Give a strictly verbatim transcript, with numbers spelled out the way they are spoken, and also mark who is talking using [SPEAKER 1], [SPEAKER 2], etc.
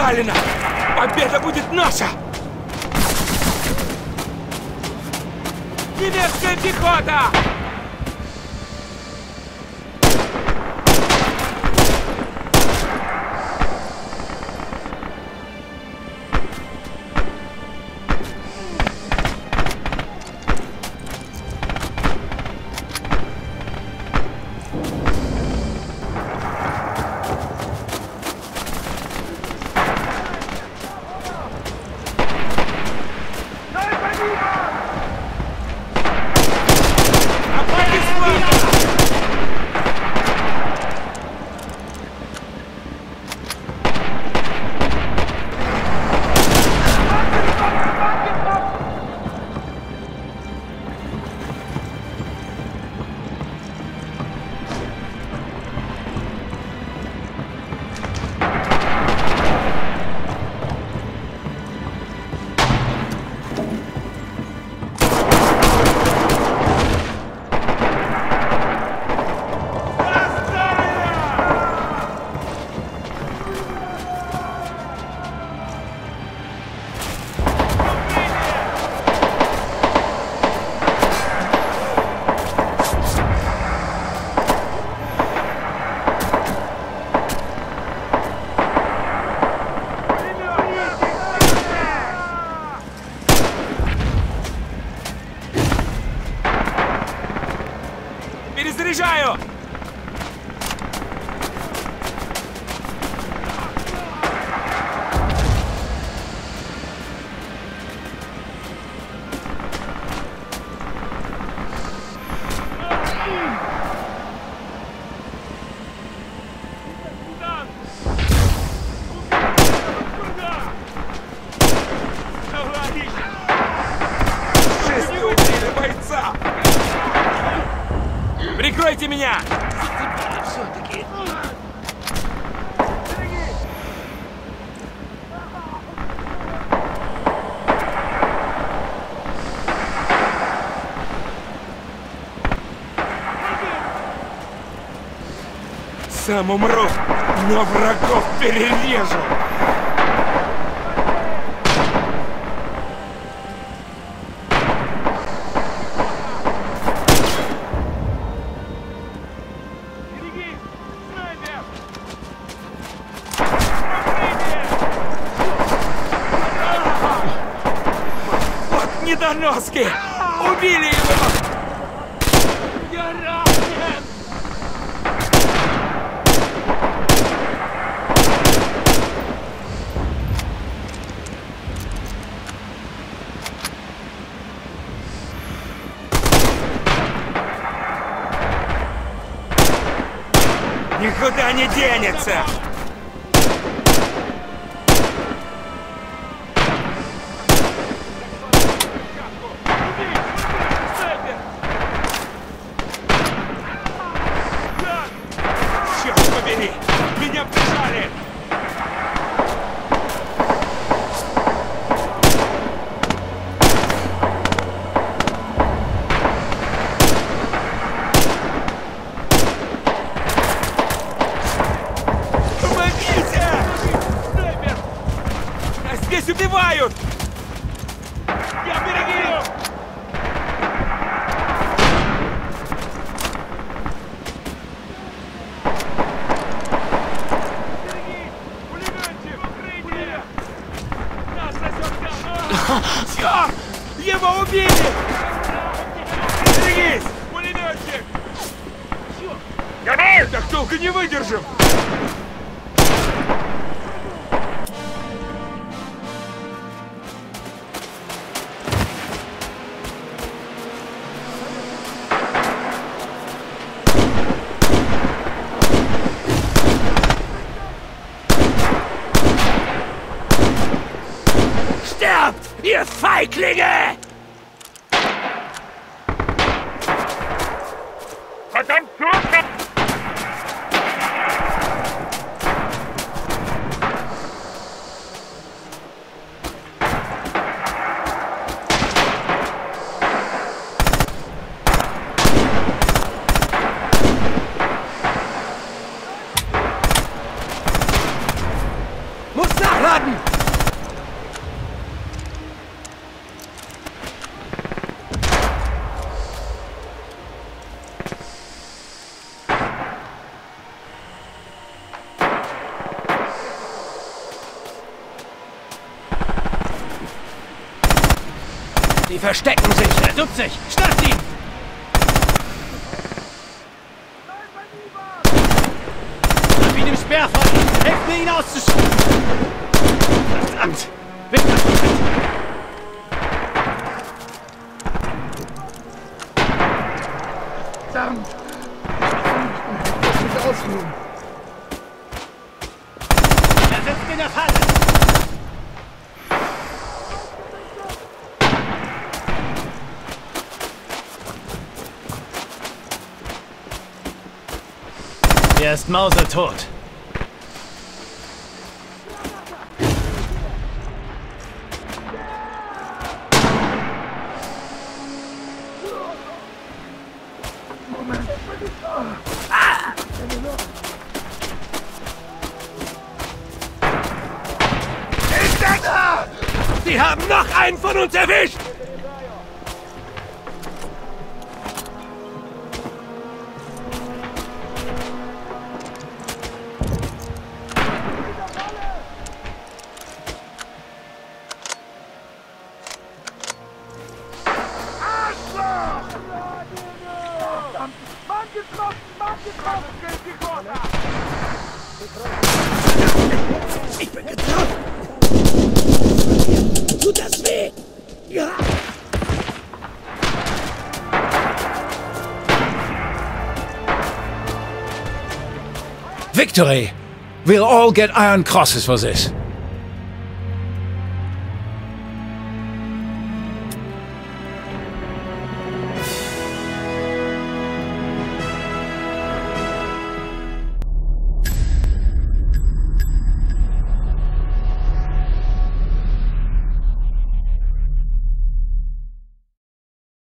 [SPEAKER 1] Сталина! Победа будет наша! Немецкая пехота! Перезаряжаю! Шесть убили бойца! Прикройте меня! Все-таки. Сам умру, но врагов перережу! Недоноски! Убили его! Я ранен! Никуда не денется! Меня прижали! Помогите! Снайпер! Нас здесь убивают! Я берегу! Черт! Его убили! Берегись! Пулеметчик! Черт! Так долго не выдержим! Sterbt, ihr Feiglinge! Verdammt, zurück!
[SPEAKER 2] Die verstecken sich.
[SPEAKER 3] Er duckt sich. Schnappt ihn! Hab ihn im Sperrfeuer. Helft mir, ihn auszuschalten. Verdammt! Victor!
[SPEAKER 4] Verdammt! Ich muss mich ausruhen.
[SPEAKER 3] Er sitzt in der Falle! Er ist mausetot.
[SPEAKER 4] Moment.
[SPEAKER 1] Ah! Ist er da? Sie haben noch einen von uns erwischt!
[SPEAKER 4] Mann getroffen! Mann getroffen!
[SPEAKER 1] Ich bin getroffen! Tut das weh? Ja!
[SPEAKER 2] Victory! We'll all get Iron Crosses for this.